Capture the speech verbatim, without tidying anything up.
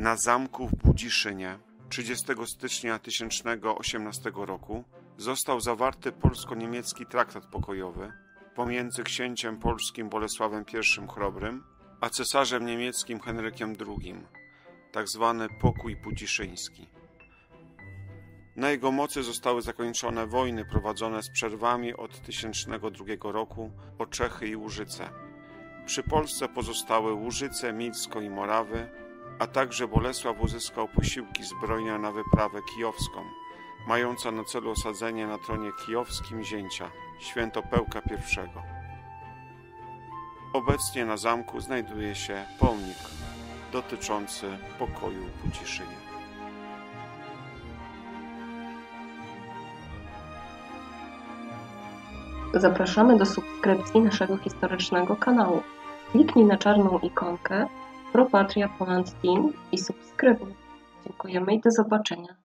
Na zamku w Budziszynie trzydziestego stycznia tysiąc osiemnastego roku został zawarty polsko-niemiecki traktat pokojowy pomiędzy księciem polskim Bolesławem I Chrobrym a cesarzem niemieckim Henrykiem drugim, tak zwany pokój budziszyński. Na jego mocy zostały zakończone wojny prowadzone z przerwami od tysięcznego drugiego roku o Czechy i Łużyce. Przy Polsce pozostały Łużyce, Milsko i Morawy, a także Bolesław uzyskał posiłki zbrojne na wyprawę kijowską, mająca na celu osadzenie na tronie kijowskim zięcia, Świętopełka I. Obecnie na zamku znajduje się pomnik dotyczący pokoju w Budziszynie. Zapraszamy do subskrypcji naszego historycznego kanału. Kliknij na czarną ikonkę Pro Patria Poland Team i subskrybuj. Dziękujemy i do zobaczenia.